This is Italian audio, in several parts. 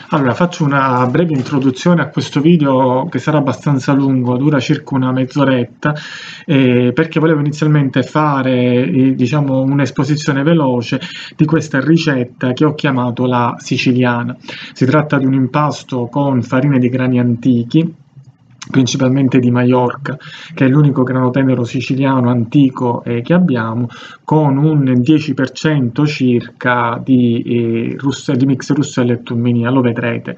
Allora, faccio una breve introduzione a questo video che sarà abbastanza lungo, dura circa una mezz'oretta, perché volevo inizialmente fare, diciamo, un'esposizione veloce di questa ricetta che ho chiamato la siciliana. Si tratta di un impasto con farine di grani antichi, principalmente di Maiorca, che è l'unico grano tenero siciliano antico che abbiamo, con un 10% circa di mix Russell e Tumminía, lo vedrete.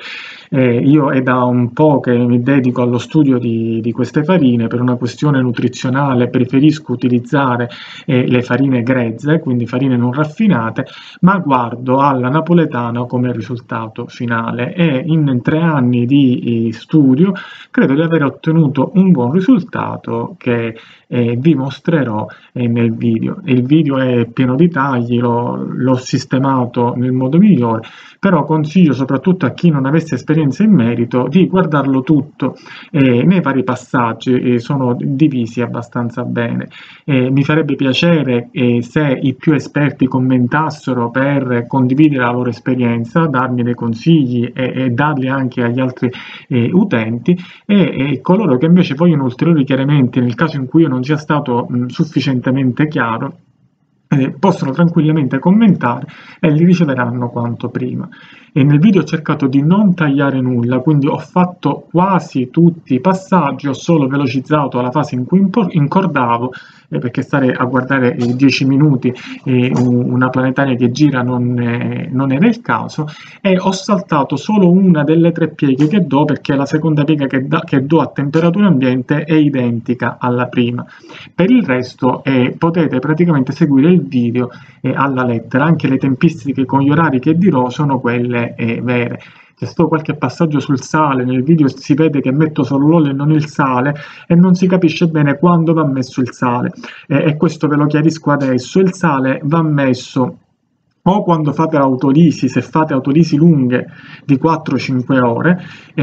Io è da un po' che mi dedico allo studio di queste farine. Per una questione nutrizionale preferisco utilizzare le farine grezze, quindi farine non raffinate, ma guardo alla napoletana come risultato finale, e in 3 anni di studio credo di aver ottenuto un buon risultato che vi mostrerò nel video. Il video è pieno di tagli, l'ho sistemato nel modo migliore, però consiglio soprattutto a chi non avesse esperienza in merito di guardarlo tutto nei vari passaggi, sono divisi abbastanza bene. Mi farebbe piacere se i più esperti commentassero per condividere la loro esperienza, darmi dei consigli e darli anche agli altri utenti, e coloro che invece vogliono ulteriori chiarimenti nel caso in cui io non sia stato sufficientemente chiaro, possono tranquillamente commentare e li riceveranno quanto prima. E nel video ho cercato di non tagliare nulla, quindi ho fatto quasi tutti i passaggi, ho solo velocizzato la fase in cui incordavo, perché stare a guardare 10 minuti una planetaria che gira non era il caso, e ho saltato solo una delle 3 pieghe che do, perché la seconda piega che do a temperatura ambiente è identica alla prima. Per il resto potete praticamente seguire il video alla lettera, anche le tempistiche con gli orari che dirò sono quelle vere. C'è stato qualche passaggio sul sale, nel video si vede che metto solo l'olio e non il sale, e non si capisce bene quando va messo il sale, e questo ve lo chiarisco adesso. Il sale va messo o quando fate l'autolisi, se fate autolisi lunghe di 4-5 ore,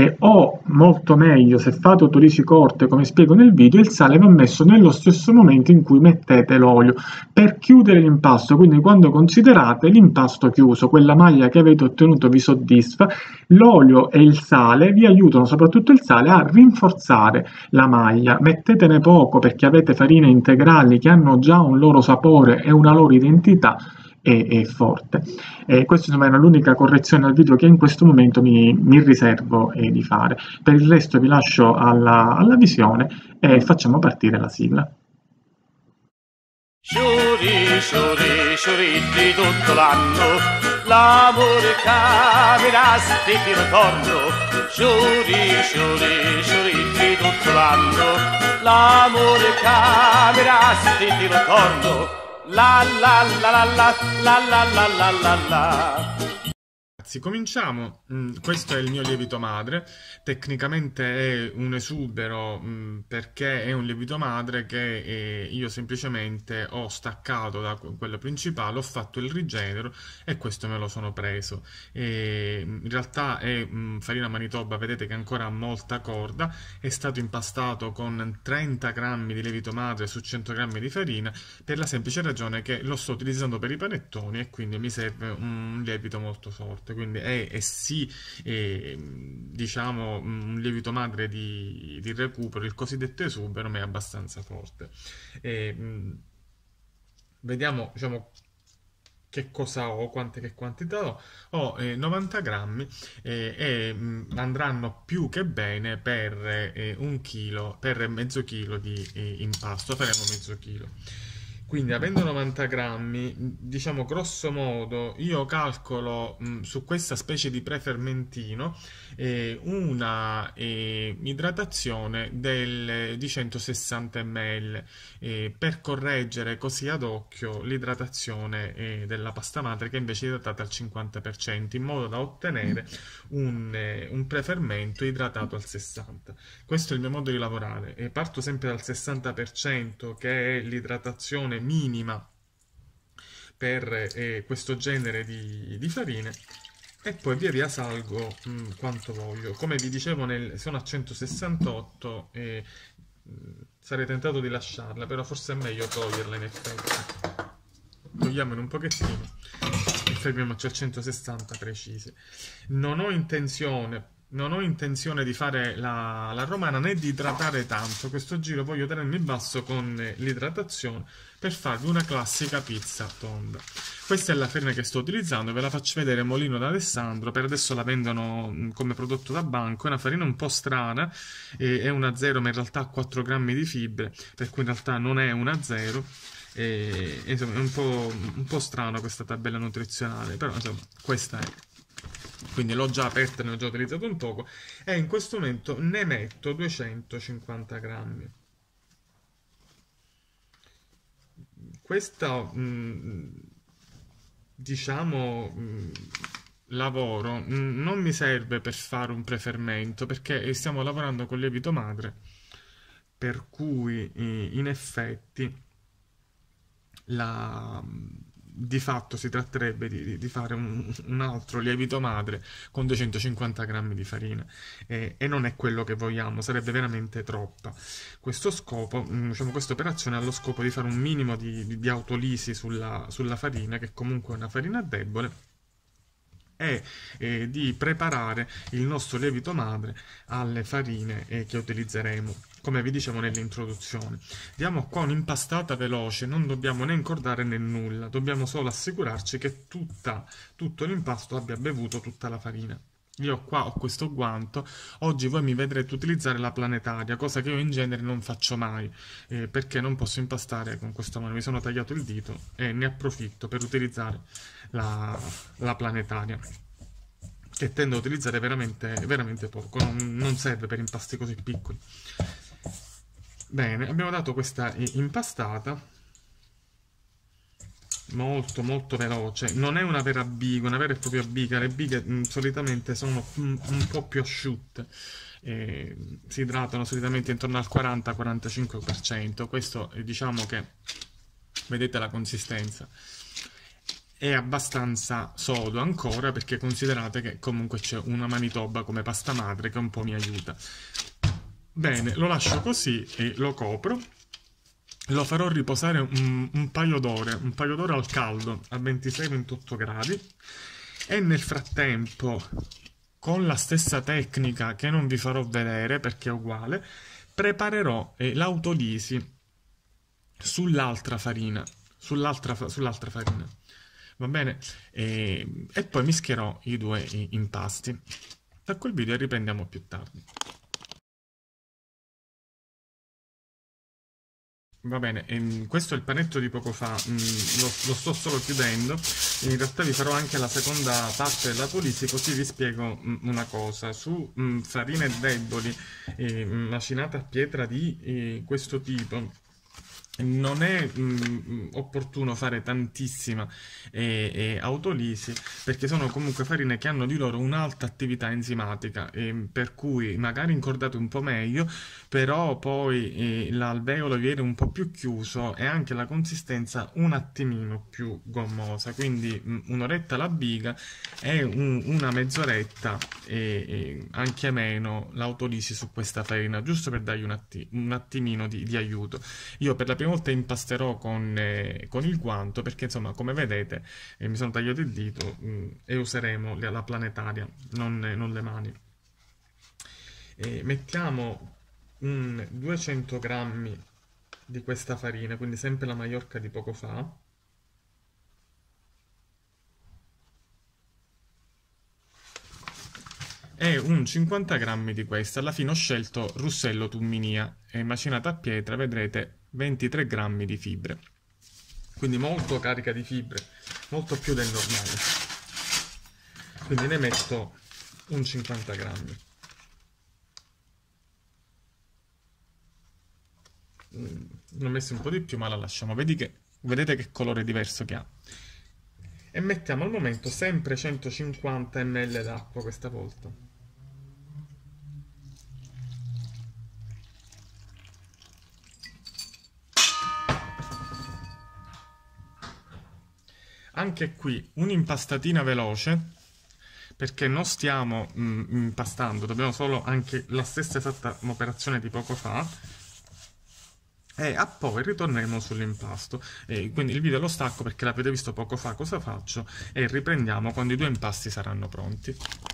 o molto meglio se fate autolisi corte, come spiego nel video, il sale va messo nello stesso momento in cui mettete l'olio, per chiudere l'impasto. Quindi quando considerate l'impasto chiuso, quella maglia che avete ottenuto vi soddisfa, l'olio e il sale vi aiutano, soprattutto il sale, a rinforzare la maglia. Mettetene poco, perché avete farine integrali che hanno già un loro sapore e una loro identità è forte. Questa insomma era l'unica correzione al video che in questo momento mi riservo di fare. Per il resto vi lascio alla visione e facciamo partire la sigla. Sciuri, sciuri, sciuritti tutto l'anno, l'amore capirà se ti ritorno. Sciuri, sciuri, sciuritti tutto l'anno, l'amore capirà se ti ritorno. La la la la la la la la la la la. Ragazzi, cominciamo. Questo è il mio lievito madre. Tecnicamente è un esubero, perché è un lievito madre che io semplicemente ho staccato da quello principale, ho fatto il rigenero e questo me lo sono preso. In realtà è farina Manitoba, vedete che ancora ha molta corda. È stato impastato con 30 grammi di lievito madre su 100 grammi di farina, per la semplice ragione che lo sto utilizzando per i panettoni e quindi mi serve un lievito molto forte. Quindi è sì, diciamo, un lievito madre di recupero, il cosiddetto esubero, ma è abbastanza forte. Vediamo, diciamo, che cosa ho, che quantità ho. Ho 90 grammi e andranno più che bene per un chilo, per mezzo chilo di impasto. Faremo mezzo chilo. Quindi, avendo 90 grammi, diciamo grosso modo, io calcolo su questa specie di prefermentino una idratazione di 160 ml, per correggere così ad occhio l'idratazione della pasta madre, che invece è idratata al 50%, in modo da ottenere un prefermento idratato al 60%. Questo è il mio modo di lavorare, e parto sempre dal 60%, che è l'idratazione minima per questo genere di farine, e poi via via salgo quanto voglio. Come vi dicevo, sono a 168 e sarei tentato di lasciarla, però forse è meglio toglierla. In effetti togliamone un pochettino e fermiamoci a 160 precisi. Non ho intenzione di fare la romana né di idratare tanto. Questo giro voglio tenermi basso con l'idratazione per farvi una classica pizza tonda. Questa è la farina che sto utilizzando, ve la faccio vedere, Molino d'Alessandro. Per adesso la vendono come prodotto da banco. È una farina un po' strana, è una 0 ma in realtà ha 4 grammi di fibre, per cui in realtà non è una 0. Insomma è un po' strano questa tabella nutrizionale, però insomma questa è. Quindi l'ho già aperta, ne ho già utilizzato un poco e in questo momento ne metto 250 grammi. Questo diciamo lavoro non mi serve per fare un prefermento, perché stiamo lavorando con lievito madre, per cui in effetti di fatto si tratterebbe di fare un altro lievito madre con 250 grammi di farina e non è quello che vogliamo, sarebbe veramente troppa. Questo scopo, diciamo, questa operazione ha lo scopo di fare un minimo di autolisi sulla farina, che comunque è una farina debole, e di preparare il nostro lievito madre alle farine che utilizzeremo, come vi dicevo nell'introduzione. Diamo qua un'impastata veloce, non dobbiamo né incordare né nulla, dobbiamo solo assicurarci che tutto l'impasto abbia bevuto tutta la farina. Io qua ho questo guanto, oggi voi mi vedrete utilizzare la planetaria, cosa che io in genere non faccio mai, perché non posso impastare con questa mano, mi sono tagliato il dito e ne approfitto per utilizzare la planetaria, che tendo a utilizzare veramente, veramente poco, non serve per impasti così piccoli. Bene, abbiamo dato questa impastata, molto molto veloce, non è una vera biga, una vera e propria biga. Le bighe solitamente sono un po' più asciutte, si idratano solitamente intorno al 40-45%. Questo diciamo che vedete la consistenza è abbastanza sodo ancora, perché considerate che comunque c'è una Manitoba come pasta madre che un po' mi aiuta. Bene, lo lascio così e lo copro. Lo farò riposare un paio d'ore al caldo, a 26-28 gradi, e nel frattempo, con la stessa tecnica che non vi farò vedere perché è uguale, preparerò l'autolisi sull'altra farina, va bene? E poi mischierò i due impasti. Da quel video riprendiamo più tardi. Va bene, questo è il panetto di poco fa, lo sto solo chiudendo. In realtà vi farò anche la seconda parte dell'autolisi, così vi spiego una cosa. Su farine deboli macinate a pietra di questo tipo non è opportuno fare tantissima autolisi, perché sono comunque farine che hanno di loro un'alta attività enzimatica, per cui magari incordate un po' meglio, però poi l'alveolo viene un po' più chiuso e anche la consistenza un attimino più gommosa, quindi un'oretta la biga e una mezz'oretta e anche meno l'autolisi su questa farina, giusto per dargli un attimino di aiuto. Io per la prima volta impasterò con il guanto, perché insomma, come vedete, mi sono tagliato il dito e useremo la planetaria, non le mani. Mettiamo 200 grammi di questa farina, quindi sempre la Maiorca di poco fa. E un 50 grammi di questa. Alla fine ho scelto Russello Tumminia, è macinata a pietra, vedrete 23 grammi di fibre, quindi molto carica di fibre, molto più del normale, quindi ne metto un 50 grammi. Ne ho messo un po' di più, ma la lasciamo, vedete che colore diverso che ha. E mettiamo al momento sempre 150 ml d'acqua questa volta. Anche qui un'impastatina veloce, perché non stiamo impastando, dobbiamo solo anche la stessa esatta operazione di poco fa. e a poi ritorneremo sull'impasto. Quindi il video lo stacco perché l'avete visto poco fa cosa faccio e riprendiamo quando i due impasti saranno pronti.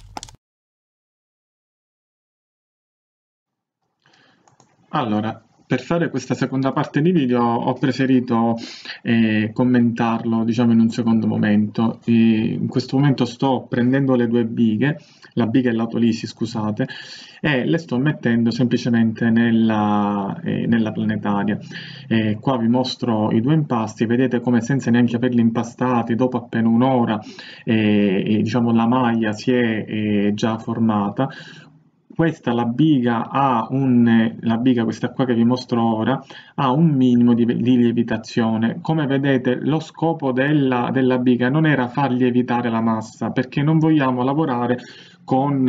Allora, per fare questa seconda parte di video ho preferito commentarlo, diciamo, in un secondo momento. In questo momento sto prendendo le due bighe, la biga e l'autolisi, scusate, e le sto mettendo semplicemente nella planetaria. Qua vi mostro i due impasti, vedete come senza neanche averli impastati, dopo appena un'ora, diciamo, la maglia si è già formata. Questa, la biga, questa qua che vi mostro ora, ha un minimo di lievitazione. Come vedete, lo scopo della biga non era far lievitare la massa, perché non vogliamo lavorare con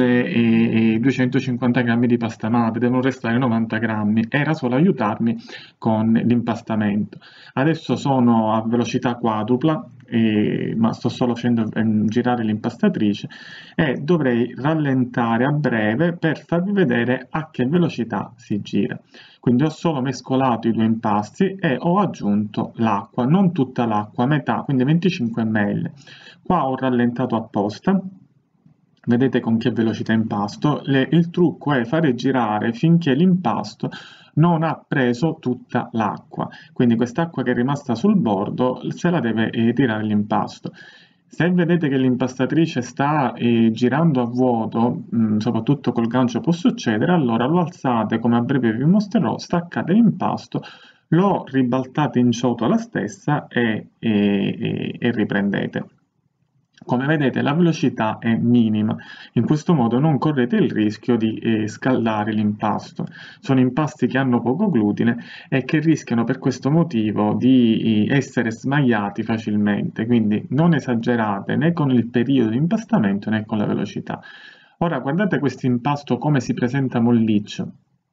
250 grammi di pasta madre, devono restare 90 grammi, era solo aiutarmi con l'impastamento. Adesso sono a velocità quadrupla, ma sto solo facendo girare l'impastatrice e dovrei rallentare a breve per farvi vedere a che velocità si gira. Quindi ho solo mescolato i due impasti e ho aggiunto l'acqua, non tutta l'acqua, metà, quindi 25 ml. Qua ho rallentato apposta. Vedete con che velocità impasto. Il trucco è fare girare finché l'impasto non ha preso tutta l'acqua, quindi quest'acqua che è rimasta sul bordo se la deve tirare l'impasto. Se vedete che l'impastatrice sta girando a vuoto, soprattutto col gancio può succedere, allora lo alzate come a breve vi mostrerò, staccate l'impasto, lo ribaltate in ciotola stessa e riprendete. Come vedete la velocità è minima, in questo modo non correte il rischio di scaldare l'impasto. Sono impasti che hanno poco glutine e che rischiano per questo motivo di essere smagliati facilmente, quindi non esagerate né con il periodo di impastamento né con la velocità. Ora guardate questo impasto come si presenta molliccio,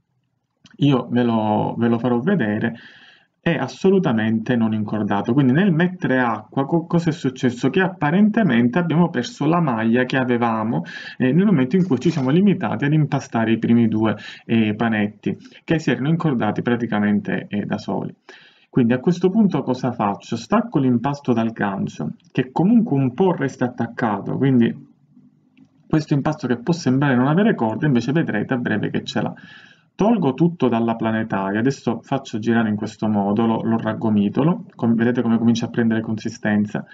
io ve lo farò vedere. È assolutamente non incordato, quindi nel mettere acqua cosa è successo? Che apparentemente abbiamo perso la maglia che avevamo nel momento in cui ci siamo limitati ad impastare i primi due panetti che si erano incordati praticamente da soli. Quindi a questo punto cosa faccio? Stacco l'impasto dal gancio che comunque un po' resta attaccato, quindi questo impasto che può sembrare non avere corde invece vedrete a breve che ce l'ha. Tolgo tutto dalla planetaria, adesso faccio girare in questo modo, lo raggomitolo, vedete come comincia a prendere consistenza,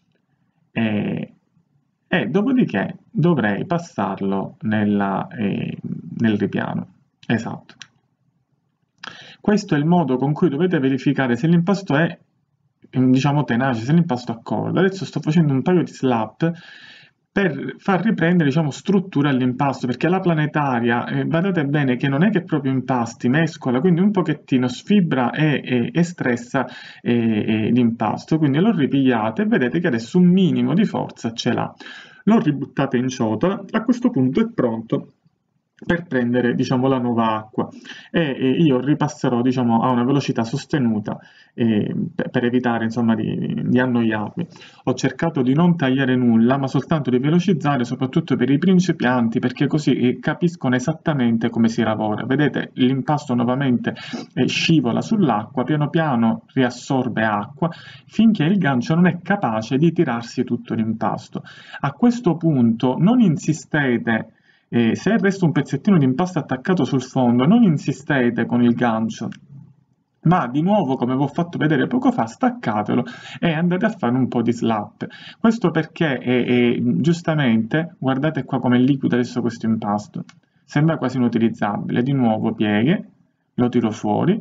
e dopodiché dovrei passarlo nel ripiano. Esatto. Questo è il modo con cui dovete verificare se l'impasto è, diciamo, tenace, se l'impasto accorda. Adesso sto facendo un paio di slap per far riprendere, diciamo, struttura all'impasto, perché la planetaria, badate bene che non è che proprio impasti, mescola, quindi un pochettino sfibra e stressa l'impasto, quindi lo ripigliate e vedete che adesso un minimo di forza ce l'ha. Lo ributtate in ciotola, a questo punto è pronto per prendere, diciamo, la nuova acqua e io ripasserò, diciamo, a una velocità sostenuta per evitare, insomma, di annoiarmi. Ho cercato di non tagliare nulla ma soltanto di velocizzare, soprattutto per i principianti, perché così capiscono esattamente come si lavora. Vedete, l'impasto nuovamente scivola sull'acqua, piano piano riassorbe acqua finché il gancio non è capace di tirarsi tutto l'impasto. A questo punto non insistete. Se resta un pezzettino di impasto attaccato sul fondo, non insistete con il gancio, ma di nuovo, come vi ho fatto vedere poco fa, staccatelo e andate a fare un po' di slap. Questo perché, giustamente, guardate qua come è liquido adesso questo impasto, sembra quasi inutilizzabile. Di nuovo pieghe, lo tiro fuori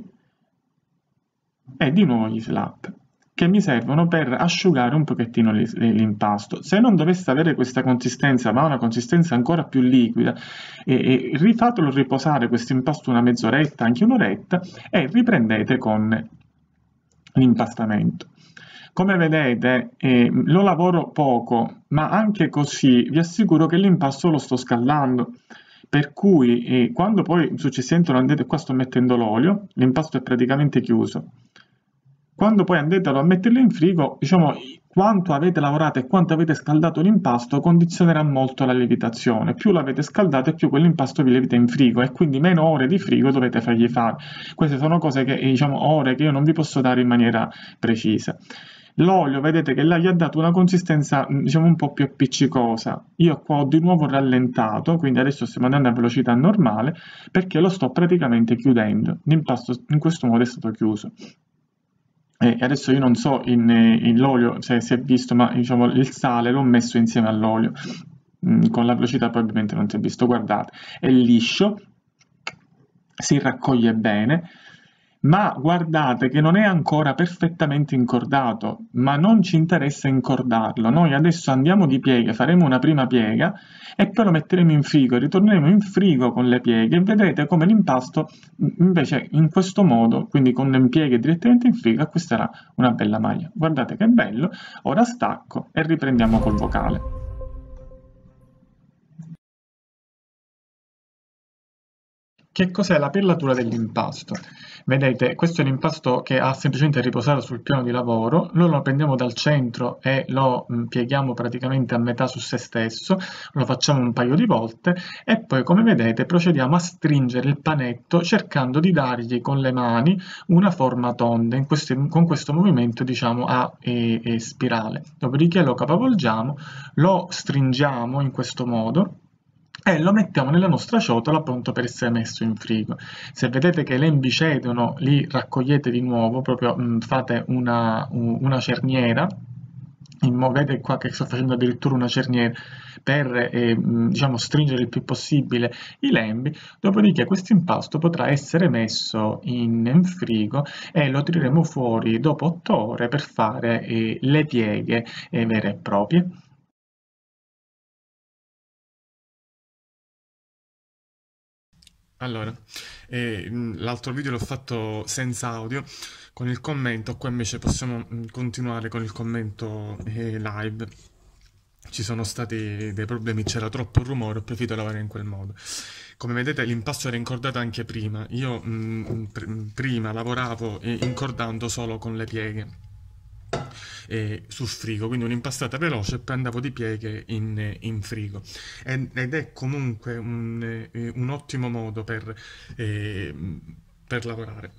e di nuovo gli slap, che mi servono per asciugare un pochettino l'impasto. Se non dovesse avere questa consistenza, ma una consistenza ancora più liquida, rifatelo riposare questo impasto una mezz'oretta, anche un'oretta, e riprendete con l'impastamento. Come vedete lo lavoro poco, ma anche così vi assicuro che l'impasto lo sto scaldando. Per cui quando poi successivamente lo andate, qua sto mettendo l'olio, l'impasto è praticamente chiuso. Quando poi andate a metterlo in frigo, diciamo, quanto avete lavorato e quanto avete scaldato l'impasto condizionerà molto la lievitazione. Più l'avete scaldato e più quell'impasto vi lievita in frigo e quindi meno ore di frigo dovete fargli fare. Queste sono cose che, diciamo, ore che io non vi posso dare in maniera precisa. L'olio, vedete che là gli ha dato una consistenza, diciamo, un po' più appiccicosa. Io qua ho di nuovo rallentato, quindi adesso stiamo andando a velocità normale, perché lo sto praticamente chiudendo. L'impasto in questo modo è stato chiuso. E adesso io non so in l'olio se si è visto, ma diciamo il sale l'ho messo insieme all'olio. Con la velocità probabilmente non si è visto, guardate, è liscio, si raccoglie bene, ma guardate che non è ancora perfettamente incordato, ma non ci interessa incordarlo. Noi adesso andiamo di piega, faremo una prima piega e poi lo metteremo in frigo, ritorneremo in frigo con le pieghe e vedrete come l'impasto invece in questo modo, quindi con le pieghe direttamente in frigo, acquisterà una bella maglia. Guardate che bello, ora stacco e riprendiamo col vocale. Che cos'è la pellatura dell'impasto? Vedete, questo è l'impasto che ha semplicemente riposato sul piano di lavoro, noi lo prendiamo dal centro e lo pieghiamo praticamente a metà su se stesso, lo facciamo un paio di volte e poi, come vedete, procediamo a stringere il panetto cercando di dargli con le mani una forma tonda, con questo movimento, diciamo, a spirale. Dopodiché lo capovolgiamo, lo stringiamo in questo modo e lo mettiamo nella nostra ciotola pronto per essere messo in frigo. Se vedete che le lembi cedono, li raccogliete di nuovo, proprio fate una cerniera, vedete qua che sto facendo addirittura una cerniera per diciamo, stringere il più possibile i lembi, dopodiché questo impasto potrà essere messo in frigo e lo tireremo fuori dopo 8 ore per fare le pieghe vere e proprie. Allora, l'altro video l'ho fatto senza audio, con il commento, qua invece possiamo continuare con il commento live. Ci sono stati dei problemi, c'era troppo rumore, ho preferito lavorare in quel modo. Come vedete l'impasto era incordato anche prima, io prima lavoravo incordando solo con le pieghe sul frigo, quindi un'impastata veloce e poi andavo di pieghe in frigo ed è comunque un ottimo modo per lavorare.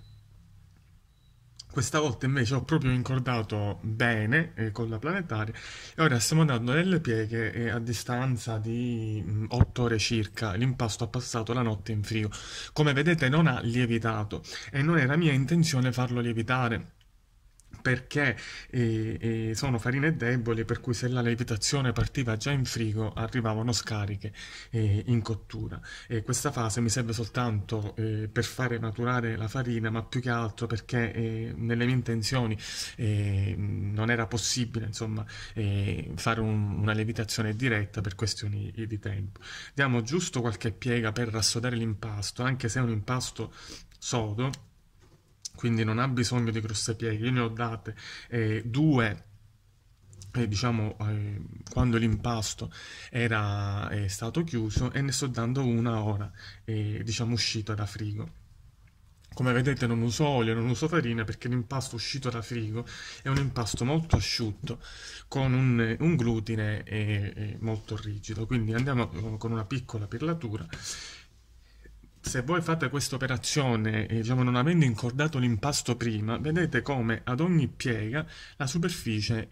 Questa volta invece ho proprio incordato bene con la planetaria e ora stiamo andando nelle pieghe e a distanza di 8 ore circa l'impasto ha passato la notte in frigo. Come vedete non ha lievitato e non era mia intenzione farlo lievitare, perché sono farine deboli, per cui se la lievitazione partiva già in frigo arrivavano scariche in cottura. Questa fase mi serve soltanto per fare maturare la farina, ma più che altro perché nelle mie intenzioni non era possibile, insomma, fare una lievitazione diretta per questioni di tempo. Diamo giusto qualche piega per rassodare l'impasto, anche se è un impasto sodo, quindi non ha bisogno di grosse pieghe. Io ne ho date due, diciamo, quando l'impasto era stato chiuso, e ne sto dando una ora, diciamo, uscito da frigo. Come vedete non uso olio, non uso farina, perché l'impasto uscito da frigo è un impasto molto asciutto, con un glutine molto rigido. Quindi andiamo con una piccola perlatura. Se voi fate questa operazione, diciamo, non avendo incordato l'impasto prima, vedete come ad ogni piega la superficie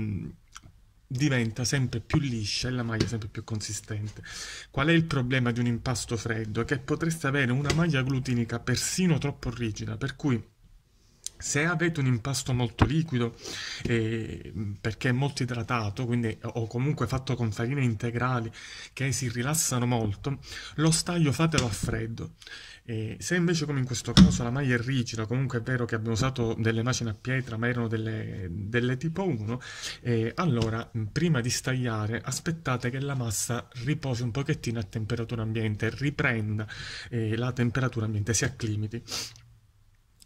diventa sempre più liscia e la maglia sempre più consistente. Qual è il problema di un impasto freddo? Che potreste avere una maglia glutinica persino troppo rigida, per cui se avete un impasto molto liquido, perché è molto idratato, quindi, o comunque fatto con farine integrali che si rilassano molto, lo staglio fatelo a freddo. Se invece, come in questo caso, la maglia è rigida, comunque è vero che abbiamo usato delle macine a pietra, ma erano delle tipo 1, allora prima di stagliare aspettate che la massa riposi un pochettino a temperatura ambiente, riprenda la temperatura ambiente, si acclimati.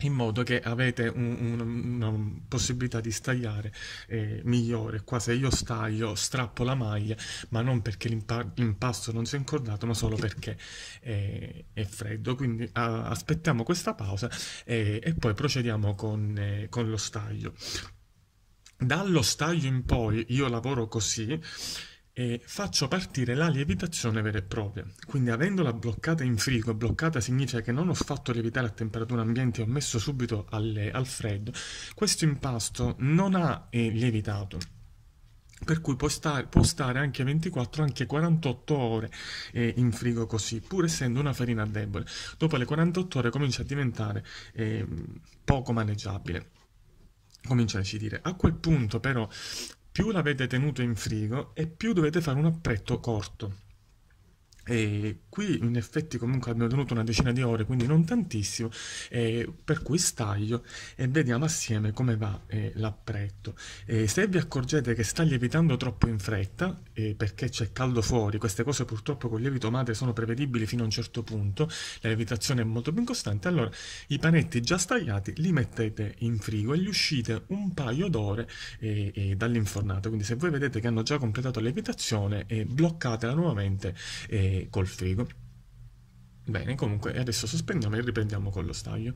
in modo che avete una possibilità di stagliare migliore. Qua se io staglio strappo la maglia, ma non perché l'impasto non si è incordato, ma solo perché è freddo. Quindi aspettiamo questa pausa e poi procediamo con lo staglio. Dallo staglio in poi io lavoro così e faccio partire la lievitazione vera e propria. Quindi avendola bloccata in frigo, bloccata significa che non ho fatto lievitare a temperatura ambiente, ho messo subito al freddo, questo impasto non ha lievitato. Per cui può stare anche 24, anche 48 ore in frigo così, pur essendo una farina debole. Dopo le 48 ore comincia a diventare poco maneggiabile, comincia a acidire. A quel punto però più l'avete tenuto in frigo e più dovete fare un appretto corto. E qui in effetti comunque abbiamo tenuto una decina di ore, quindi non tantissimo, per cui staglio e vediamo assieme come va l'appretto. Se vi accorgete che sta lievitando troppo in fretta, perché c'è caldo fuori, queste cose purtroppo con il lievito madre sono prevedibili fino a un certo punto, la lievitazione è molto più incostante, allora i panetti già stagliati li mettete in frigo e li uscite un paio d'ore dall'infornato. Quindi se voi vedete che hanno già completato la lievitazione, bloccatela nuovamente col frigo. Bene, comunque adesso sospendiamo e riprendiamo con lo staglio.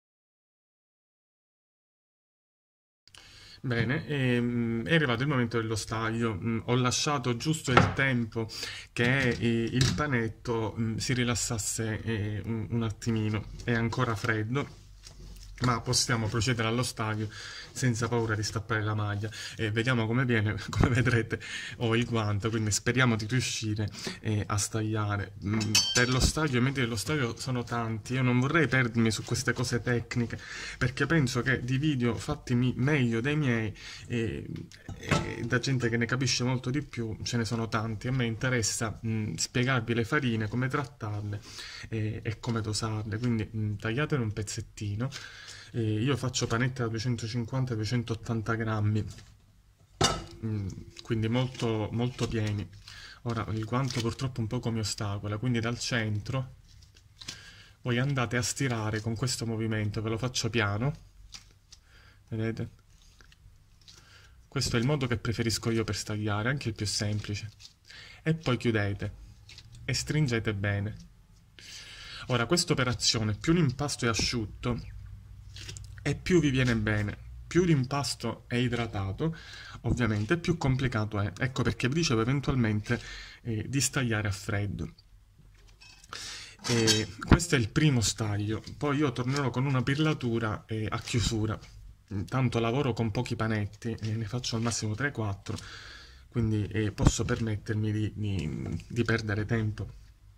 Bene, è arrivato il momento dello staglio. Ho lasciato giusto il tempo che il panetto si rilassasse un attimino. È ancora freddo, ma possiamo procedere allo staglio senza paura di stappare la maglia. Vediamo come viene. Come vedrete ho il guanto, quindi speriamo di riuscire a stagliare. Per lo staglio, i metodi dello staglio sono tanti, io non vorrei perdermi su queste cose tecniche, perché penso che di video fatti meglio dei miei da gente che ne capisce molto di più ce ne sono tanti. A me interessa spiegarvi le farine, come trattarle e come dosarle, quindi tagliatene un pezzettino. Io faccio panetti da 250-280 grammi, quindi molto, molto pieni. Ora il guanto purtroppo un poco mi ostacola, quindi dal centro voi andate a stirare con questo movimento, ve lo faccio piano, vedete? Questo è il modo che preferisco io per stagliare, anche il più semplice. E poi chiudete e stringete bene. Ora, questa operazione, più l'impasto è asciutto e più vi viene bene. Più l'impasto è idratato, ovviamente, più complicato è. Ecco perché vi dicevo eventualmente di stagliare a freddo. Questo è il primo staglio, poi io tornerò con una pirlatura a chiusura. Intanto lavoro con pochi panetti, ne faccio al massimo 3-4, quindi posso permettermi di perdere tempo.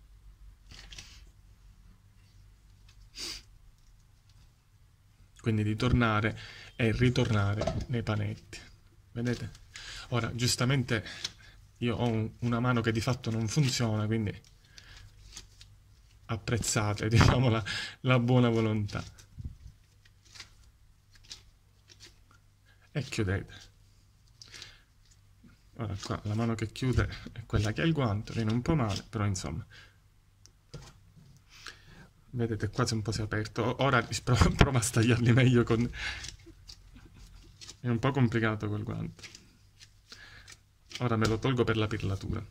Quindi di tornare e ritornare nei panetti. Vedete? Ora, giustamente io ho una mano che di fatto non funziona, quindi apprezzate, diciamo, la buona volontà. E chiudete. Ora qua la mano che chiude è quella che ha il guanto, viene un po' male, però insomma. Vedete, quasi un po' si è aperto. Ora provo a stagliarli meglio con... È un po' complicato col guanto. Ora me lo tolgo per la pirlatura.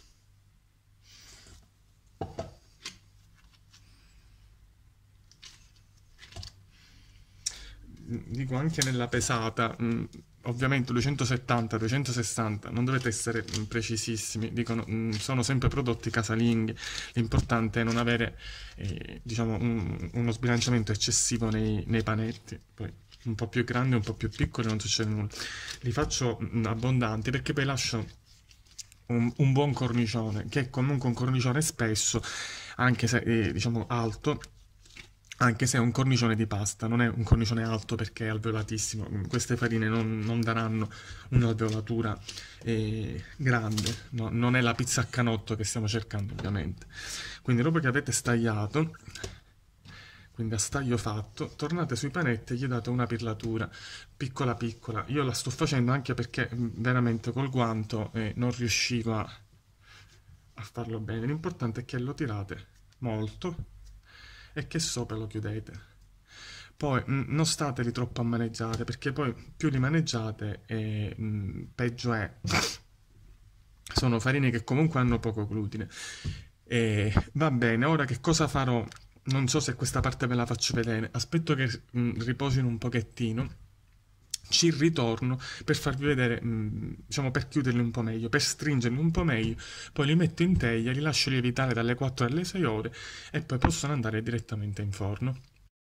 Dico anche nella pesata, ovviamente 270, 260, non dovete essere precisissimi, dicono, sono sempre prodotti casalinghi, l'importante è non avere diciamo uno sbilanciamento eccessivo nei panetti, poi un po' più grandi, un po' più piccoli non succede nulla, li faccio abbondanti perché poi lascio un buon cornicione, che è comunque un cornicione spesso, anche se diciamo alto, anche se è un cornicione di pasta, non è un cornicione alto perché è alveolatissimo. Queste farine non daranno un'alveolatura grande, no? Non è la pizza a canotto che stiamo cercando ovviamente. Quindi dopo che avete stagliato, quindi a staglio fatto, tornate sui panetti e gli date una pirlatura piccola piccola. Io la sto facendo anche perché veramente col guanto non riuscivo a farlo bene. L'importante è che lo tirate molto e che sopra lo chiudete. Poi non stateli troppo a maneggiare, perché poi più li maneggiate peggio è. Sono farine che comunque hanno poco glutine. E va bene, ora che cosa farò? Non so se questa parte ve la faccio vedere. Aspetto che riposino un pochettino. Ci ritorno per farvi vedere, diciamo, per chiuderli un po' meglio, per stringerli un po' meglio. Poi li metto in teglia, li lascio lievitare dalle 4 alle 6 ore e poi possono andare direttamente in forno.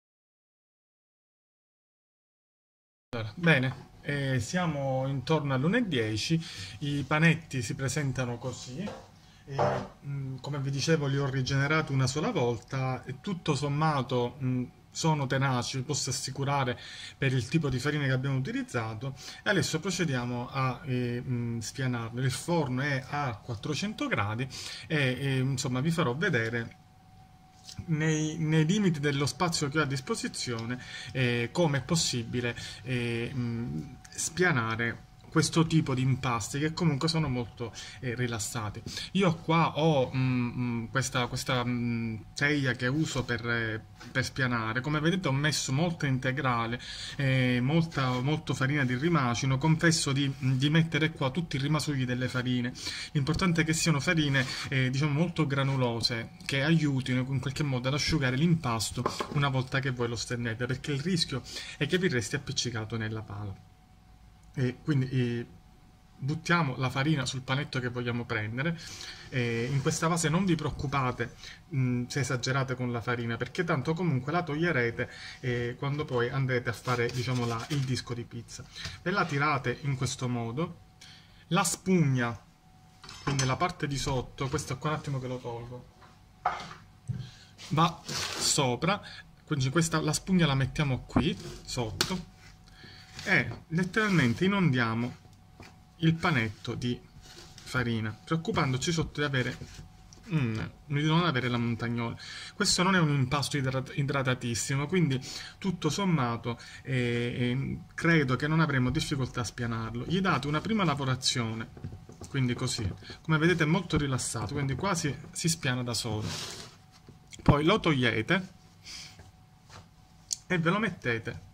Allora, bene, siamo intorno alle 1:10, i panetti si presentano così, e, come vi dicevo li ho rigenerati una sola volta e tutto sommato sono tenaci, vi posso assicurare per il tipo di farina che abbiamo utilizzato. E adesso procediamo a spianarlo. Il forno è a 400 gradi e insomma vi farò vedere nei limiti dello spazio che ho a disposizione come è possibile spianare questo tipo di impasti che comunque sono molto rilassati. Io qua ho questa teglia che uso per spianare. Come vedete ho messo molta integrale, molto farina di rimacino. Confesso di mettere qua tutti i rimasugli delle farine. L'importante è che siano farine diciamo molto granulose, che aiutino in qualche modo ad asciugare l'impasto una volta che voi lo stendete, perché il rischio è che vi resti appiccicato nella pala. E quindi buttiamo la farina sul panetto che vogliamo prendere. In questa fase non vi preoccupate se esagerate con la farina, perché tanto comunque la toglierete quando poi andrete a fare, diciamo, il disco di pizza. Ve la tirate in questo modo, la spugna, quindi la parte di sotto, questo qua un attimo che lo tolgo, va sopra, quindi la spugna la mettiamo qui sotto e letteralmente inondiamo il panetto di farina, preoccupandoci sotto di non avere la montagnola. Questo non è un impasto idratatissimo, quindi tutto sommato credo che non avremo difficoltà a spianarlo. Gli date una prima lavorazione, quindi così, come vedete è molto rilassato, quindi quasi si spiana da solo. Poi lo togliete e ve lo mettete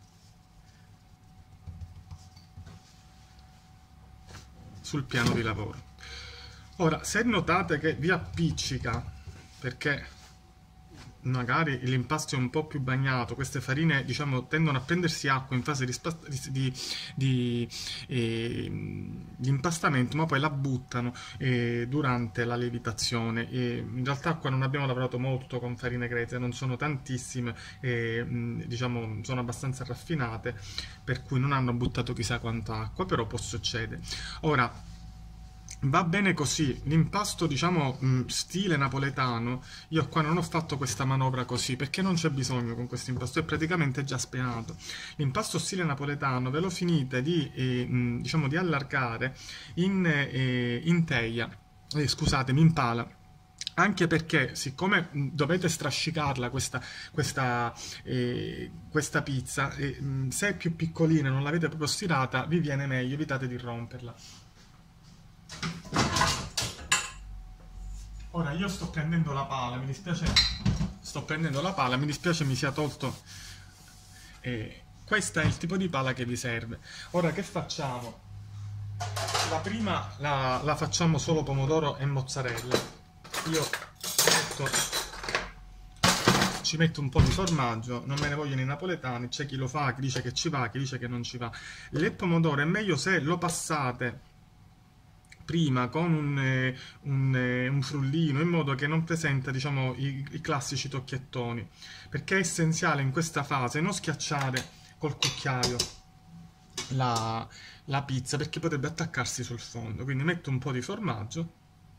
sul piano di lavoro. Ora, se notate che vi appiccica perché magari l'impasto è un po' più bagnato, queste farine, diciamo, tendono a prendersi acqua in fase di impastamento, ma poi la buttano durante la lievitazione. In realtà qua non abbiamo lavorato molto con farine grezze, non sono tantissime, diciamo, sono abbastanza raffinate, per cui non hanno buttato chissà quanta acqua, però può succedere. Ora, va bene così, l'impasto, diciamo, stile napoletano, io qua non ho fatto questa manovra così, perché non c'è bisogno con questo impasto, è praticamente già spianato. L'impasto stile napoletano ve lo finite diciamo, di allargare in teglia, scusatemi, in pala. Anche perché, siccome dovete strascicarla questa pizza, se è più piccolina e non l'avete proprio stirata, vi viene meglio, evitate di romperla. Ora io sto prendendo la pala, mi dispiace, mi sia tolto. Questo è il tipo di pala che vi serve. Ora che facciamo? La prima la facciamo solo pomodoro e mozzarella. Io ci metto un po' di formaggio, non me ne vogliono i napoletani, c'è chi lo fa, chi dice che ci va, chi dice che non ci va. Il pomodoro è meglio se lo passate prima con un frullino, in modo che non presenta, diciamo, i classici tocchiettoni, perché è essenziale in questa fase non schiacciare col cucchiaio la pizza, perché potrebbe attaccarsi sul fondo. Quindi metto un po' di formaggio,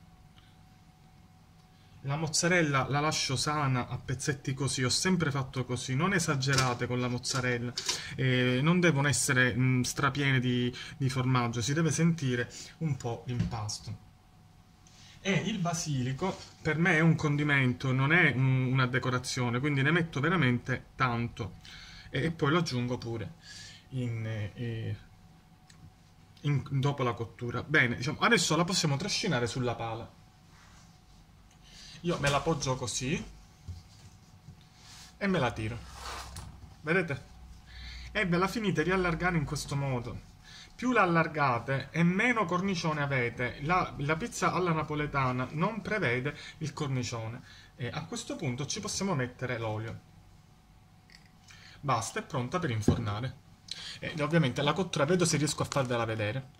la mozzarella la lascio sana a pezzetti così, ho sempre fatto così, non esagerate con la mozzarella, non devono essere strapiene di formaggio, si deve sentire un po' l'impasto. E il basilico per me è un condimento, non è una decorazione, quindi ne metto veramente tanto e poi lo aggiungo pure dopo la cottura. Bene, diciamo, adesso la possiamo trascinare sulla pala. Io me la poggio così e me la tiro. Vedete? e ve la finite di allargare in questo modo. Più la allargate e meno cornicione avete. La pizza alla napoletana non prevede il cornicione. E a questo punto ci possiamo mettere l'olio. Basta, è pronta per infornare. E ovviamente la cottura vedo se riesco a farvela vedere.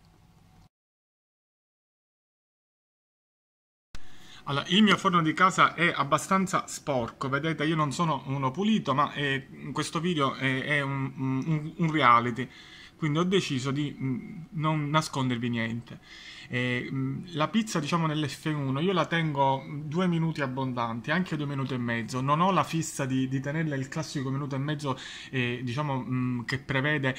Allora, il mio forno di casa è abbastanza sporco, vedete, io non sono uno pulito, ma questo video è un reality, quindi ho deciso di non nascondervi niente. La pizza, diciamo, nell'F1 io la tengo 2 minuti abbondanti, anche 2 minuti e mezzo, non ho la fissa di tenerla il classico minuto e mezzo, diciamo, che prevede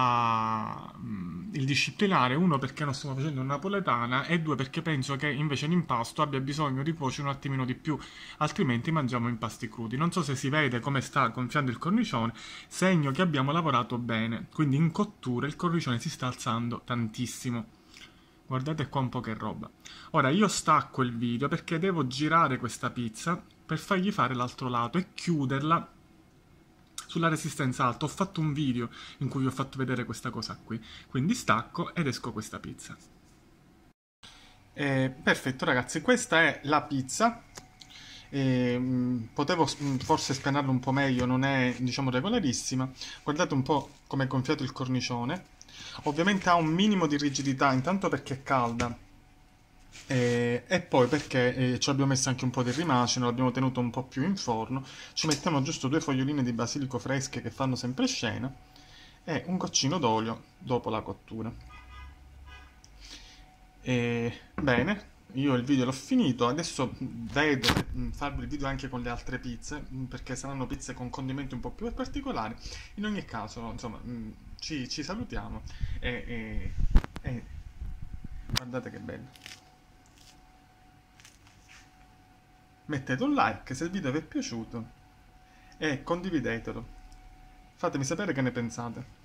il disciplinare, uno perché non stiamo facendo una napoletana e due perché penso che invece l'impasto abbia bisogno di cuocere un attimino di più, altrimenti mangiamo impasti crudi. Non so se si vede come sta gonfiando il cornicione, segno che abbiamo lavorato bene, quindi in cottura il cornicione si sta alzando tantissimo. Guardate qua un po' che roba. Ora io stacco il video perché devo girare questa pizza per fargli fare l'altro lato e chiuderla sulla resistenza alta. Ho fatto un video in cui vi ho fatto vedere questa cosa qui. Quindi stacco ed esco questa pizza. Perfetto ragazzi, questa è la pizza. Potevo forse spennarla un po' meglio, non è, diciamo, regolarissima. Guardate un po' come è gonfiato il cornicione. Ovviamente ha un minimo di rigidità, intanto perché è calda e poi perché ci abbiamo messo anche un po' di rimacino, l'abbiamo tenuto un po' più in forno. Ci mettiamo giusto 2 foglioline di basilico fresche che fanno sempre scena e un goccino d'olio dopo la cottura. Bene, io il video l'ho finito, adesso vedo farvi il video anche con le altre pizze, perché saranno pizze con condimenti un po' più particolari. In ogni caso, insomma, ci salutiamo e guardate che bello. Mettete un like se il video vi è piaciuto e condividetelo. Fatemi sapere che ne pensate.